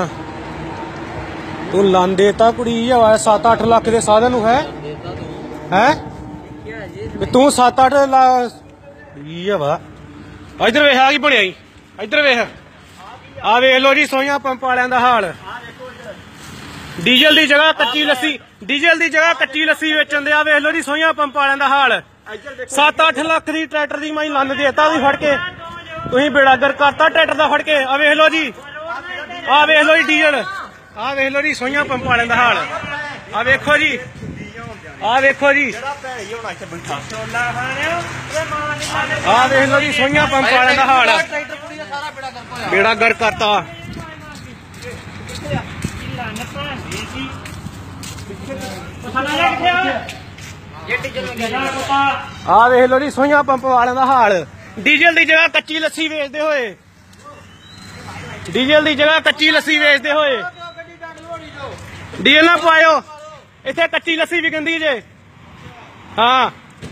तू लन देता कुड़ी 7-8 लाख के साधन है तू 7-8 लाख वा इधर वेख आ बनया इधर वेख आ वेख लो जी सोइयां पंप वालियां दा हाल डीजल दी जगह कच्ची लस्सी वेचन दे वेख लो जी सोइयां पंप वालियां दा हाल 7-8 लाख दी ट्रैक्टर दी मैं लन देता भी फड़ के तुसीं बेड़ा गर्क करता ट्रैक्टर दा फड़ के आ वेख लो जी डीजल आ वेख लो जी सोइयां पंप वालियां दा हाल आ वेखो जी आ वेख लो जी सोइयां पंप वालियां दा हाल बेड़ा गर्क करता आ वेख लो जी सोइयां पंप वालियां दा हाल डीजल दी जगह कच्ची लस्सी वेचदे होए डीजल ना पायो इत्थे कच्ची लस्सी विकंदी जे हाँ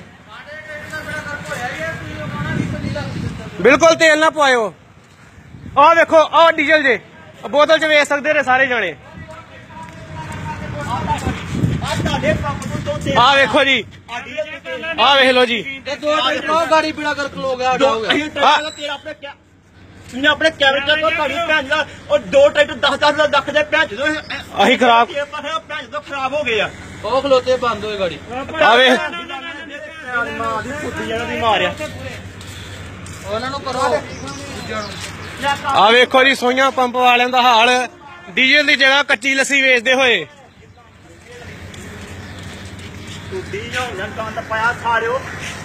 बिल्कुल तेल ना पायो आ देखो आ डीजल जे बोतल च वेच सकते रहे सारे जाने आ देखो जी आ वेख लो जी गाड़ी बिना कर लो गया अपने कैमरे और 2 ट्रैक्टर 10-10 लाख दे अही खराब खराब हो गए खलोते बंद हो गाड़ी आ वेखो जी सोइयां पंप वालियां दा हाल डीजल दी जगह कच्ची लस्सी वेचदे होए गंद पाया सारे